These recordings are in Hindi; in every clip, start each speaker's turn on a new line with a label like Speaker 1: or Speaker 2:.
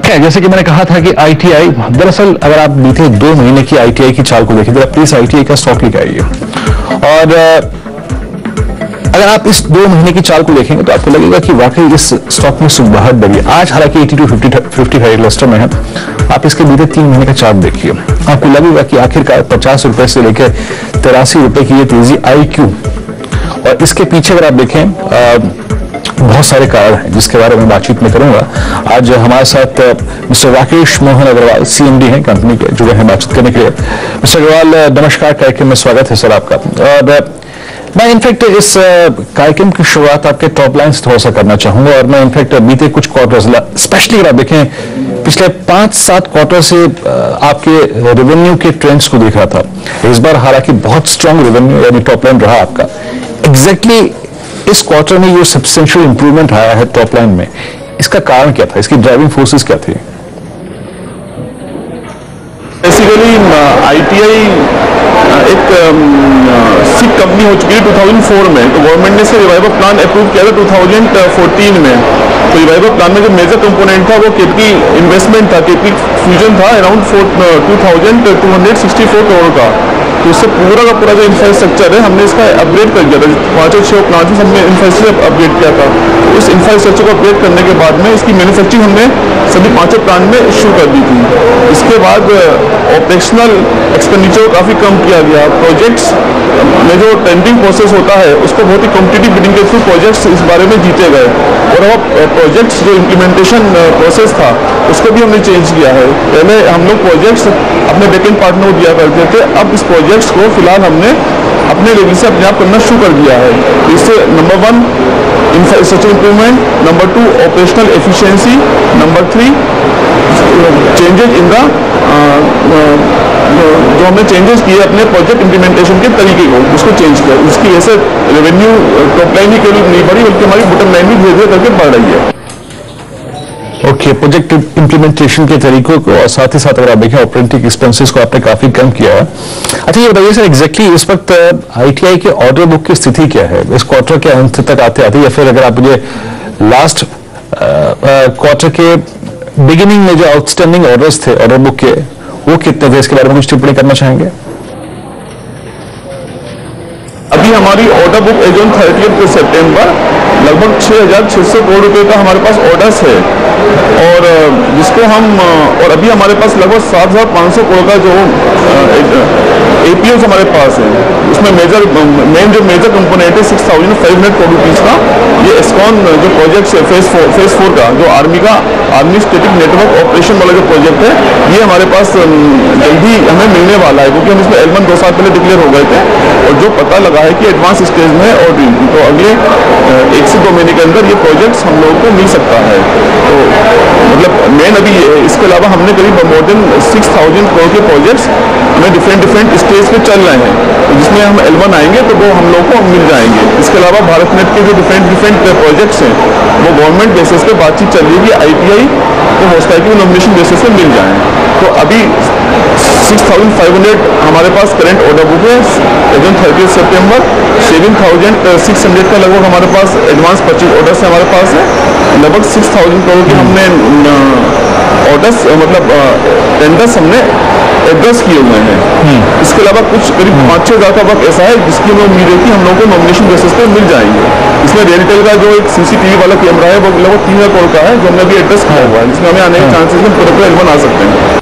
Speaker 1: जैसे कि मैंने कहा था कि ITI, दरअसल अगर आप बीते 2 महीने की ITI की चाल को देखें तो प्लीज ITI का स्टॉक लेकर आइए, और अगर आप इस 2 महीने की चाल को देखेंगे तो आपको लगेगा कि वाकई इस स्टॉक में सुबहट बढ़ी है। आज हालांकि 8255 क्लस्टर में है। आप इसके बीते 3 महीने का चार्ट देखिए, आपको लगेगा कि आखिरकार 50 रुपए से लेकर 83 रुपए की ये तेजी आई क्यों। और इसके पीछे अगर आप देखें बहुत सारे कारण हैं जिसके बारे में बातचीत में करूंगा। आज हमारे साथ मिस्टर राकेश मोहन अग्रवाल CMD हैं कंपनी के, जुड़े हैं बातचीत करने के लिए। मिस्टर अग्रवाल, नमस्कार, कार्यक्रम में स्वागत है सर आपका। और मैं इनफैक्ट इस कार्यक्रम की शुरुआत आपके टॉप लाइन से थोड़ा सा करना चाहूंगा, और मैं इनफैक्ट बीते कुछ क्वार्टर्स, स्पेशली अगर आप देखें पिछले 5-7 क्वार्टर से आपके रेवेन्यू के ट्रेंड्स को देख रहा था। इस बार हालांकि बहुत स्ट्रांग रेवेन्यू यानी टॉप लाइन रहा आपका। एग्जैक्टली इस क्वार्टर में ये सब्सटेंशियल इंप्रूवमेंट आया है टॉप लाइन में, इसका कारण क्या था, इसकी ड्राइविंग फोर्सेस क्या थी?
Speaker 2: बेसिकली ITI एक सिक कंपनी हो चुकी है 2004 में, तो गवर्नमेंट ने इसे रिवाइवल प्लान अप्रूव किया था 2014 में। तो रिवाइवल प्लान में जो मेजर कंपोनेंट था वो कैपिटल इन्वेस्टमेंट था, कैपिटल फ्यूजन था अराउंड 2264 करोड़ का। तो उससे पूरा का पूरा जो इंफ्रास्ट्रक्चर है हमने इसका अपग्रेड कर दिया था। 5-6 प्लांट से हमने इंफ्रास्ट्रक्चर अपग्रेड किया था। तो इस इंफ्रास्ट्रक्चर को अपग्रेड करने के बाद में इसकी मैन्युफैक्चरिंग हमने सभी 5 प्लांट में शुरू कर दी थी। इसके बाद ऑपरेशनल एक्सपेंडिचर काफ़ी कम किया गया। प्रोजेक्ट्स में जो टेंडरिंग प्रोसेस होता है उसको बहुत ही कॉम्पिटिटिव बिडिंग के थ्रू प्रोजेक्ट्स इस बारे में जीते गए, और अब प्रोजेक्ट्स जो इम्प्लीमेंटेशन प्रोसेस था उसको भी हमने चेंज किया है। पहले हम लोग प्रोजेक्ट्स अपने बैकएंड पार्टनर को दिया करते थे, अब इस प्रोजेक्ट्स को फिलहाल हमने अपने लेवल से अपने आप करना शुरू कर दिया है। इससे number 1 infrastructure improvement, number 2 operational efficiency, number 3 changes in the जो हमने चेंजेस किए अपने प्रोजेक्ट इम्प्लीमेंटेशन के तरीके को, उसको चेंज किया। इसकी वजह से रेवेन्यू टॉप लाइन ही केवल नहीं बढ़ी बल्कि हमारी बॉटम लाइन भी धीरे धीरे करके बढ़ रही है।
Speaker 1: ओके, प्रोजेक्ट इम्प्लीमेंटेशन के तरीकों को और साथ ही साथ अगर आप देखें ऑपरेटिंग एक्सपेंसेस को आपने काफी कम किया है। अच्छा ये बताइए सर, एग्जैक्टली इस वक्त ITI के ऑर्डर बुक की स्थिति क्या है इस क्वार्टर के अंत तक आते आते, या फिर अगर आप मुझे लास्ट क्वार्टर के बिगिनिंग में जो आउटस्टैंडिंग ऑर्डर्स थे ऑर्डर बुक के, वो कितने थे, इसके बारे में कुछ टिप्पणी करना चाहेंगे?
Speaker 2: अभी हमारी ऑर्डर बुक एज ऑन 30 सितंबर लगभग 6,600 करोड़ रुपए का हमारे पास ऑर्डर्स है, और जिसको हम और अभी हमारे पास लगभग 7,500 करोड़ का जो APOs हमारे पास है। उसमें मेन जो मेजर कंपोनेंट है 6,500 करोड़ रुपीज़ का, ये एस्कॉन जो प्रोजेक्ट है फेज 4 का, जो आर्मी स्टैटिक नेटवर्क ऑपरेशन वाला जो प्रोजेक्ट है, ये हमारे पास जल्दी हमें मिलने वाला है, क्योंकि हम इसमें L1 2 साल पहले डिक्लेयर हो गए थे, और जो पता लगा है कि एडवांस स्टेज में है ऑर्डरिंग, तो अगले 1 से 2 महीने के अंदर ये प्रोजेक्ट्स हम लोगों को मिल सकता है। तो मतलब मेन अभी ये है। इसके अलावा हमने करीब मोर देन 6,000 करोड़ के प्रोजेक्ट्स हमें डिफरेंट स्टेज पे चल रहे हैं, तो जिसमें हम L1 आएंगे तो वो हम लोगों को मिल जाएंगे। इसके अलावा भारत नेट के जो डिफरेंट प्रोजेक्ट्स हैं वो गवर्नमेंट बेसिस पे बातचीत चल रही है कि ITI को हो सकता है कि नॉमिनेशन बेसिस पे मिल जाए। तो अभी 6,500 हमारे पास करंट ऑर्डर बुक है एज ऑन 30 सितंबर। 7,600 का लगभग हमारे पास एडवांस परचेज ऑर्डर्स हमारे पास है। लगभग 6,000 करोड़ की हमने ऑर्डर्स मतलब टेंडर्स हमने एड्रेस किए हुए हैं। इसके अलावा कुछ करीब 5-6 हज़ार का वक्त ऐसा है जिसकी हमें उम्मीद है कि हम लोगों को नॉमिनेशन बेसिस पर मिल जाएंगे। इसमें रियलटेल का जो एक CCTV वाला कैमरा है वो लगभग 3,000 करोड़ का है, जो हमने अभी एड्रेस किया हुआ है, जिसमें हमें आने के चांसेस हम पूरे L1 आ सकते हैं।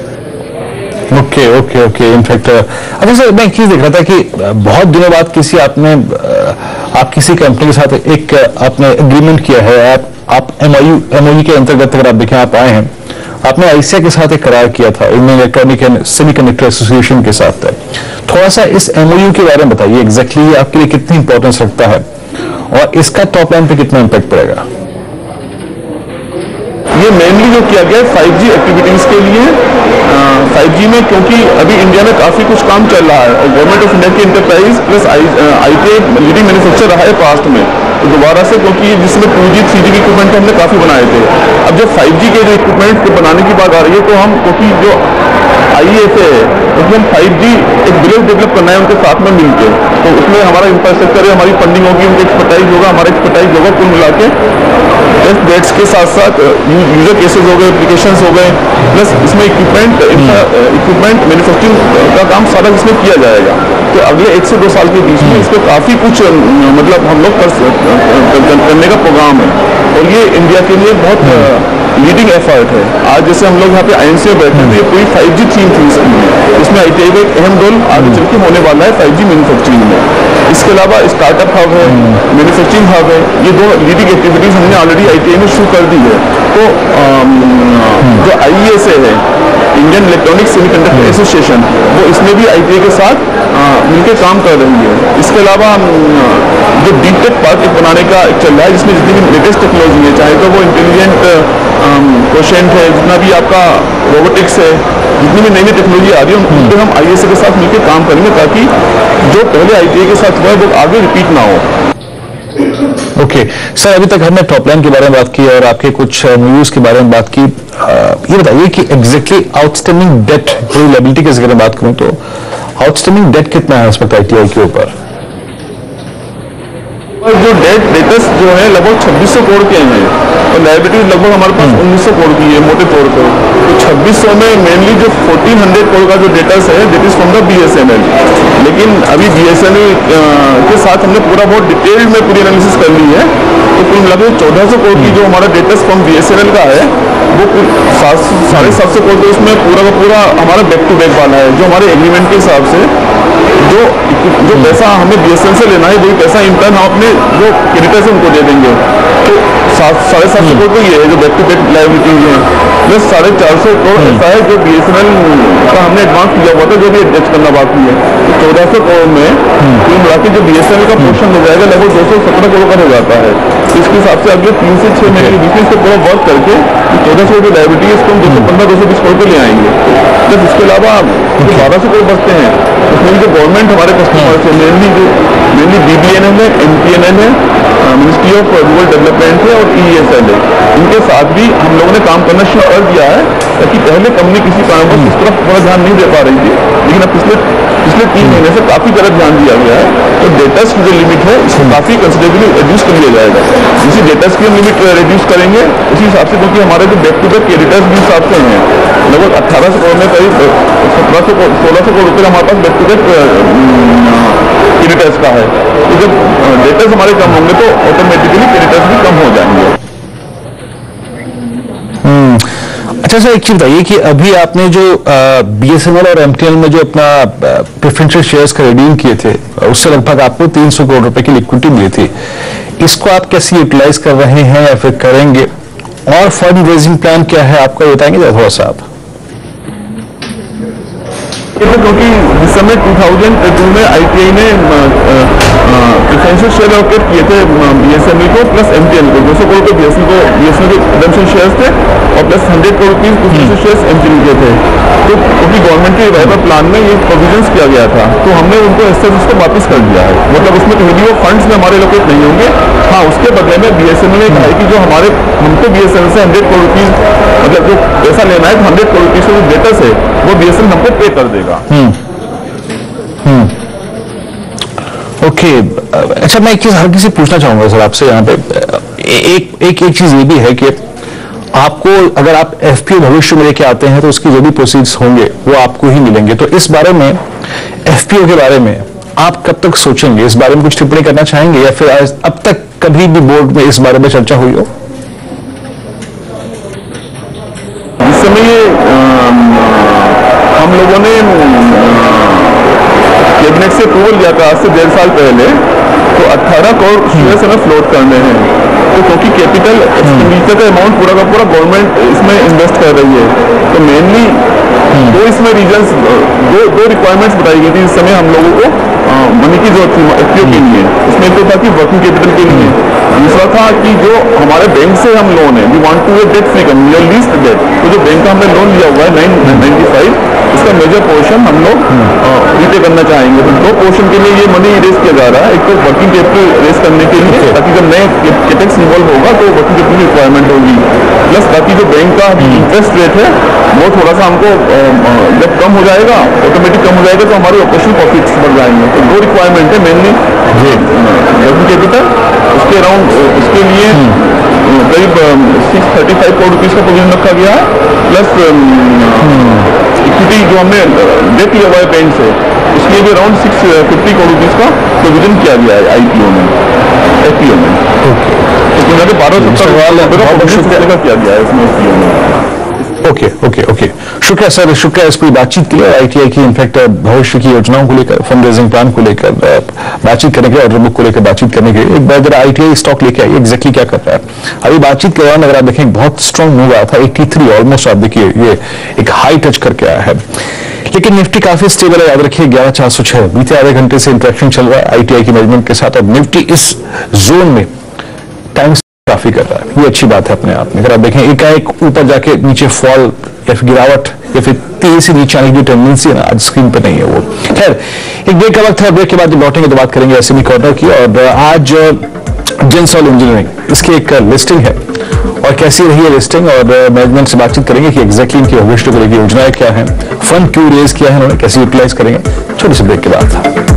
Speaker 1: ओके इनफैक्ट अच्छा सर, मैं एक चीज देख रहा था कि बहुत दिनों बाद आप किसी कंपनी के साथ एक आपने एग्रीमेंट किया है, आप MOU के अंतर्गत अगर आप देखें आप आए हैं, आपने ICI के साथ एक करार किया था, Indian electronic and semiconductor association के साथ। थोड़ा सा इस MOU के बारे में बताइए, एग्जैक्टली ये आपके लिए कितनी इंपॉर्टेंस रखता है और इसका टॉप लाइन पे कितना इम्पैक्ट पड़ेगा?
Speaker 2: ये मेनली जो किया गया है 5G एक्टिविटीज़ के लिए। 5G में क्योंकि अभी इंडिया में काफ़ी कुछ काम चल रहा है, और गवर्नमेंट ऑफ इंडिया की enterprise plus ITI leading manufacture रहा है पास्ट में, तो दोबारा से क्योंकि जिसमें 2G 3G के इक्विपमेंट हमने काफ़ी बनाए थे, अब जब 5G के जो इक्विपमेंट बनाने की बात आ रही है तो हम क्योंकि जो IESA है, उसमें हम 5G एक विलेज डेवलप करना है उनके साथ में मिलकर। तो उसमें हमारा इंफ्रास्ट्रक्चर है, हमारी फंडिंग होगी, उनका एक्सपर्टाइज होगा, हमारा एक्सपर्टाइज होगा, कुल मिला के टेस्ट बेड्स के साथ साथ यूजर केसेस हो गए, एप्लीकेशंस हो गए, प्लस इसमें इक्विपमेंट मैन्युफैक्चरिंग का काम सारा इसमें किया जाएगा। तो अगले 1 से 2 साल के बीच में इसको काफ़ी कुछ मतलब हम लोग करने का प्रोग्राम है, और ये इंडिया के लिए बहुत लीडिंग एफर्ट है। आज जैसे हम लोग यहाँ पे INC में बैठे हैं, तो ये पूरी 5G थीम थी इसकी, इसमें ITI का एक अहम रोल आगे चल के होने वाला है 5G मैन्युफैक्चरिंग में। इसके अलावा स्टार्टअप हब है, मैन्युफैक्चरिंग हब है, ये दो लीडिंग एक्टिविटीज़ हमने ऑलरेडी ITI में शुरू कर दी है। तो जो IESA है, इंडियन इलेक्ट्रॉनिक सेमीकंडक्टर एसोसिएशन, वो इसमें भी ITI के साथ मिलकर काम कर रही है। इसके अलावा जो डीप पार्क एक बनाने का एक चल रहा है, जिसमें जितनी भी लेटेस्ट टेक्नोलॉजी है, चाहे तो वो इंटेलिजेंट क्वेश्चन है, जितना भी आपका रोबोटिक्स है, जितनी भी नई नई टेक्नोलॉजी आ रही है, उन पर हम IESA के साथ मिलकर काम करेंगे, ताकि जो पहले ITI के साथ हुआ है वो आगे रिपीट ना हो।
Speaker 1: ओके सर, अभी तक हमने टॉप लाइन के बारे में बात की और आपके कुछ न्यूज के बारे में बात की। ये बताइए कि एग्जैक्टली आउटस्टैंडिंग डेट, पूरी लायबिलिटी के जिक्र में बात करूं तो आउटस्टैंडिंग डेट कितना है इस वक्त ITI के ऊपर?
Speaker 2: जो डेटस जो है लगभग 2600 करोड़ के हैं, और लायबिलिटी लगभग हमारे पास 1900 करोड़ की है मोटे तौर पर। तो 2600 में मेनली जो 1400 करोड़ का जो डेटस है, that is from the BSNL। लेकिन अभी BSNL के साथ हमने पूरा बहुत डिटेल्ड में पूरी एनालिसिस कर ली है, तो कुल मिलाकर 1400 करोड़ की जो हमारा डेटस फ्रॉम BSNL का है, वो 750 करोड़, तो उसमें पूरा का पूरा हमारा बैक टू बैक वाला है, जो हमारे एग्रीमेंट के हिसाब से जो पैसा हमें BSNL से लेना है, वही पैसा इंटर्न हम अपने जो क्रेडिटर्स हैं उनको दे देंगे। तो 750 करोड़ तो ये है जो बैक टू बैक लायबिलिटीज हैं, प्लस 450 करोड़ ऐसा है जो BSNL का हमने एडवांस किया हुआ था, जो भी एडजस्ट करना बाकी है। तो 1400 करोड़ में कुल मिला के जो BSNL का पोर्शन हो जाएगा, लगभग 217 करोड़ का हो जाता है। तो इसके हिसाब से अगले 3 से 6 महीने के बीच में इसको पूरा वर्क करके 1400 करोड़ की लायबिलिटी है, इसको हम 215-220 करोड़ पे ले आएंगे। प्लस इसके अलावा जो 1200 करोड़ बचते हैं, उसमें जो गवर्नमेंट हमारे कस्टमर्स है, मेनली BBNL है, MTNL है, मिनिस्ट्री ऑफ रूरल डेवलपमेंट है, और ESL है, इनके साथ भी हम लोगों ने काम करना शुरू कर दिया है। ताकि पहले कंपनी किसी कारणवश इस तरफ पूरा ध्यान नहीं दे पा रही थी, लेकिन अब पिछले 3 महीने से काफ़ी ज़्यादा ध्यान दिया गया है। तो डेटस की जो लिमिट है, इसको काफ़ी कंसिडरेबली रिड्यूस कर लिया जाएगा। जिस डेटस की हम लिमिट रिड्यूस करेंगे, उसी हिसाब से, क्योंकि हमारे जो बैक टू बैक क्रेडिटर्स भी हिसाब से हैं, लगभग 1800 करोड़ में करीब 1600 करोड़ रुपये हमारे पास बैक टू बैक क्रेडिटर्स का है। तो जब डेटर्स हमारे कम होंगे, तो ऑटोमेटिकली क्रेडिटर्स भी कम हो जाएंगे।
Speaker 1: अच्छा सर, एक चीज बताइए कि अभी आपने जो BSNL और MTNL में जो अपना प्रेफरेंशियल शेयर्स का रिडीम किए थे, उससे लगभग आपको 300 करोड़ रुपए की लिक्विडिटी मिली थी, इसको आप कैसे यूटिलाइज कर रहे हैं या फिर करेंगे, और फंड रेजिंग प्लान क्या है आपका, बताएंगे थोड़ा सा आप?
Speaker 2: क्योंकि इस समय 2002 में ITI ने प्रेफरेंशियल शेयर अलॉकेट किए थे BSNL को प्लस MTNL को, 200 करोड़ के BSNL के प्रेफरेंशियल शेयर्स थे, और प्लस 100 करोड़ की प्रेफरेंशियल शेयर्स MTNL के थे। तो क्योंकि गवर्नमेंट के रिवाइवल प्लान में ये प्रोविजंस किया गया था, तो हमने उनको एसेट्स उसको वापस कर दिया है। मतलब उसमें कहीं भी वो फंड्स में हमारे लोकेट नहीं होंगे। हाँ, उसके बदले में BSNL ने कहा है कि जो हमको BSNL से 100 करोड़ रुपीज, मतलब जो पैसा लेना है, 100 करोड़ रुपीज का जो डेटस है, वो BSNL हमको पे कर देगा।
Speaker 1: ओके। अच्छा, मैं एक चीज हल्की से पूछना चाहूंगा सर आपसे यहाँ पे, एक चीज ये भी है कि आपको अगर आप FPO भविष्य में लेके आते हैं, तो उसकी जो भी प्रोसीड्स होंगे वो आपको ही मिलेंगे। तो इस बारे में, FPO के बारे में आप कब तक सोचेंगे, इस बारे में कुछ टिप्पणी करना चाहेंगे, या फिर अब तक कभी भी बोर्ड में इस बारे में चर्चा हुई हो?
Speaker 2: इस समय हम लोगों ने कैबिनेट से अप्रूवल लिया था आज से 1.5 साल पहले, तो 18 करोड़ शेयर्स हमें फ्लोट करने हैं। तो क्योंकि कैपिटल एक्सपेंडिचर का अमाउंट पूरा का पूरा गवर्नमेंट इसमें इन्वेस्ट कर रही है, तो मेनली दो इसमें रीजन्स, दो रिक्वायरमेंट्स बताई गई थी इस समय हम लोगों को मनी की जरूरत थी FPO के लिए। इसमें एक तो था कि वर्किंग कैपिटल के लिए, दूसरा था कि जो हमारे बैंक से हम लोन है, we want to a debt free company और लीस्ट डेट। तो जो बैंक का हमने लोन लिया हुआ है 995, इसका का मेजर पोर्शन हम लोग रिटे करना चाहेंगे। तो 2 पोर्शन के लिए ये मनी रेज किया जा रहा है। एक तो वर्किंग कैपिटल रेज करने के लिए, ताकि जब नए कैपेक्स इन्वॉल्व होगा तो वर्किंग कैपिटल की रिक्वायरमेंट होगी, प्लस ताकि जो बैंक का इंटरेस्ट रेट है वो थोड़ा सा हमको जब कम हो जाएगा, ऑटोमेटिक कम हो जाएगा, तो हमारे ऑपरेशनल प्रॉफिट्स बढ़ जाएंगे। तो 2 रिक्वायरमेंट है मेनली, वर्किंग कैपिटल, उसके अराउंड उसके लिए करीब 635 करोड़ रुपीज़ का प्रोविजन रखा गया है, प्लस इक्विटी जो हमने डेट लिया हुआ है बैंक से, उसके लिए भी अराउंड 650 करोड़ रुपीज़ का प्रोविजन किया गया है IPO में, FPO में। तो मिला के 1270 का किया गया है इसमें FPO में।
Speaker 1: ओके शुक्रिया सर, शुक्रिया इस पूरी बातचीत के लिए। ITI की इनफैक्ट भविष्य की योजनाओं को लेकर, फंड रेजिंग प्लान को लेकर बातचीत करने के लिए, ऑर्डर बुक को लेकर बातचीत करने के लिए एक बार जरा ITI स्टॉक लेके आइए, एग्जैक्टली क्या कर रहा है। अभी बातचीत के दौरान अगर आप देखें बहुत स्ट्रॉन्ग मूव आया था, 83 ऑलमोस्ट, आप देखिए ये एक हाई टच करके आया है, लेकिन निफ्टी काफी स्टेबल है। याद रखिए 11406 बीते आधे घंटे से इंटरेक्शन चल रहा है ITI की मैनेजमेंट के साथ, और निफ्टी इस जोन में टाइम काफी कर रहा है। ये अच्छी बात है अपने आप में। अगर आप देखें एकाएक ऊपर जाके नीचे फॉल या फिर गिरावट या फिर तेजी से नीचे आने की टेंडेंसी है ना, आज स्क्रीन पे नहीं है वो। खैर, एक ब्रेक का वक्त है, ब्रेक के बाद जब लौटेंगे तो बात करेंगे SME कॉर्नर की। और आज जिंसॉल इंजीनियरिंग, इसकी एक लिस्टिंग है और कैसी रही है लिस्टिंग, और मैनेजमेंट से बातचीत करेंगे कि एग्जैक्टली इनकी भविष्य को लेकर योजनाएं क्या है, फंड क्यों रेज किया है उन्होंने, कैसे यूटिलाइज करेंगे। छोटे से ब्रेक के बाद